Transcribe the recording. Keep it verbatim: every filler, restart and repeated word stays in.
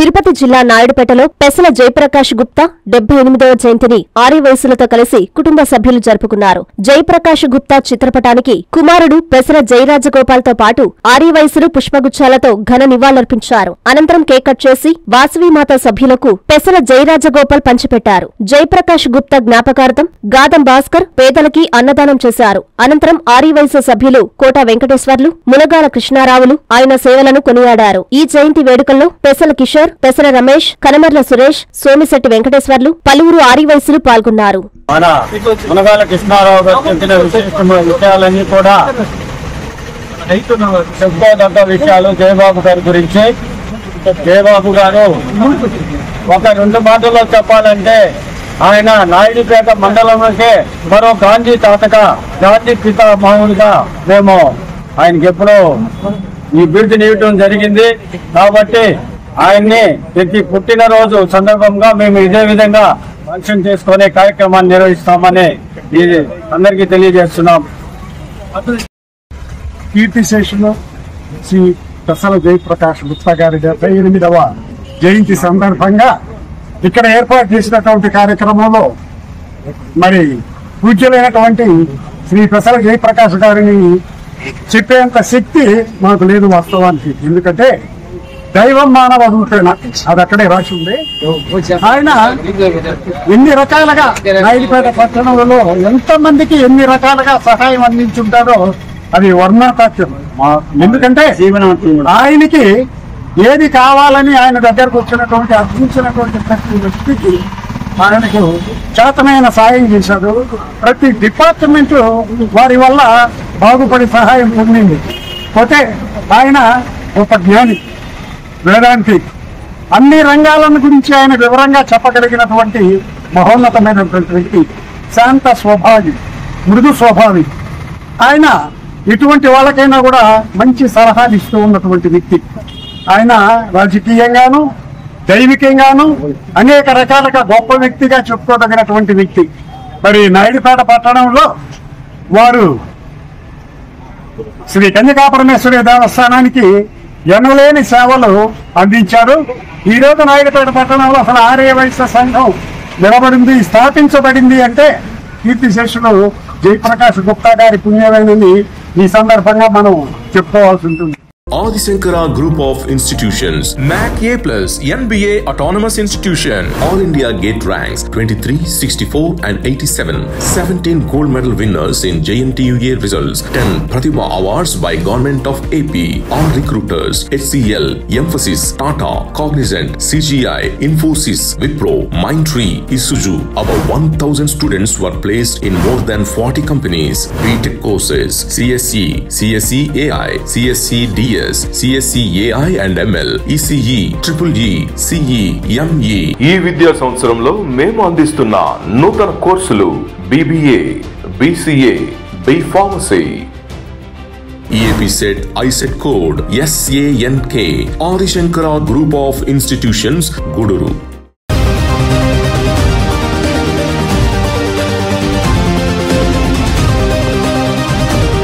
తిరుపతి జిల్లా నాయుడుపేటలో పెసల జయప్రకాష్ గుప్తా డెబ్బై ఎనిమిదవ జయంతిని ఆర్యవయసులతో కలిసి కుటుంబ సభ్యులు జరుపుకున్నారు. జయప్రకాష్ గుప్తా చిత్రపటానికి కుమారుడు పెసల జయరాజగోపాల్తో పాటు ఆర్యవయసులు పుష్పగుచ్చాలతో ఘన నివాళులర్పించారు. అనంతరం కేక్ కట్ చేసి వాసవిమాత సభ్యులకు పెసల జయరాజగోపాల్ పంచిపెట్టారు. జయప్రకాష్ గుప్తా జ్ఞాపకార్థం గాదం భాస్కర్ పేదలకి అన్నదానం చేశారు. అనంతరం ఆర్యవయసు సభ్యులు కోట వెంకటేశ్వర్లు, మునగాల కృష్ణారావులు ఆయన సేవలను కొనియాడారు. ఈ జయంతి వేడుకల్లో పెసల కిషోర్, పెసల రమేష్, కనమర్ల సురేష్, సోమిశెట్టి వెంకటేశ్వర్లు, పలువురు ఆర్యవయసులు పాల్గొన్నారు. మునగాల కృష్ణారావు గారు చెప్పిన విషయాలన్నీ కూడా చెప్పుకోదగ్గ విషయాలు. జయబాబు గారి గురించి జయబాబు గారు ఒక రెండు మాటల్లో చెప్పాలంటే ఆయన నాయుడుపేట మండలంలోకే మరో గాంధీ తాతగా, గాంధీ పితామహుడిగా మేము ఆయనకి ఎప్పుడో ఈ బిరుదు ఇవ్వడం జరిగింది. కాబట్టి ఆయన్ని ప్రతి పుట్టినరోజు సందర్భంగా మేము ఇదే విధంగా ఫంక్షన్ చేసుకునే కార్యక్రమాన్ని నిర్వహిస్తామని ఇది అందరికీ తెలియజేస్తున్నాం. కీర్తిశేషులు శ్రీ పెసల జయప్రకాష్ గుప్తా గారి డెబ్బై ఎనిమిదవ జయంతి సందర్భంగా ఇక్కడ ఏర్పాటు చేసినటువంటి కార్యక్రమంలో మరి పూజ్యులైనటువంటి శ్రీ పెసల జయప్రకాష్ గారిని చెప్పేంత శక్తి మాకు లేదు వాస్తవానికి. ఎందుకంటే దైవం మానవ రూపేణ అది అక్కడే రాసి ఉంది. ఆయన ఎన్ని రకాలుగా నాయుడుపేట పట్టణంలో ఎంత మందికి ఎన్ని రకాలుగా సహాయం అందించుంటారో అది వర్ణాతాత్యం. ఎందుకంటే ఆయనకి ఏది కావాలని ఆయన దగ్గరకు వచ్చినటువంటి అందించినటువంటి ప్రతి వ్యక్తికి ఆయనకు చేతనైన సాయం చేశారు. ప్రతి డిపార్ట్మెంట్ వారి వల్ల బాగుపడి సహాయం పొందింది. పోతే ఆయన ఒక జ్ఞాని, వేదాంతి, అన్ని రంగాలను గురించి ఆయన వివరంగా చెప్పగలిగినటువంటి మహోన్నతమైనటువంటి వ్యక్తి, శాంత స్వభావి, మృదు స్వభావి. ఆయన ఎటువంటి వాళ్ళకైనా కూడా మంచి సలహాలు ఇస్తూ ఉన్నటువంటి వ్యక్తి. ఆయన రాజకీయంగాను దైవికంగాను అనేక రకాలుగా గొప్ప వ్యక్తిగా చెప్పుకోదగినటువంటి వ్యక్తి. మరి నాయుడుపేట పట్టణంలో వారు శ్రీ కన్యకాపరమేశ్వరి దేవస్థానానికి ఎనలేని సేవలు అందించారు. ఈ రోజు నాయుడుపేట పట్టణంలో అసలు ఆర్యవైశ్య సంఘం నిలబడింది, స్థాపించబడింది అంటే కీర్తిశేషులు జయప్రకాష్ గుప్తా గారి పుణ్యమేనని ఈ సందర్భంగా మనం చెప్పుకోవాల్సి ఉంటుంది. Adi Shankara Group of Institutions, M A C A plus, N B A Autonomous Institution, All India Gate ranks twenty-three, sixty-four and eighty-seven, seventeen gold medal winners in J N T U A results, ten Pratibha Awards by Government of A P, all recruiters, H C L, Emphasis, Tata, Cognizant, C G I, Infosys, Wipro, Mindtree, Isuzu. About one thousand students were placed in more than forty companies. B Tech courses, C S E, C S E A I, C S E D C S E A I and M L, E C E, Triple E, C E, M E. ఈ విద్యా సంవత్సరంలో మేము అందిస్తున్న నూతన కోర్సులు B B A, B C A, B Pharmacy. E A P set I set code S A N K. Adi Shankara Group of Institutions, Guduru.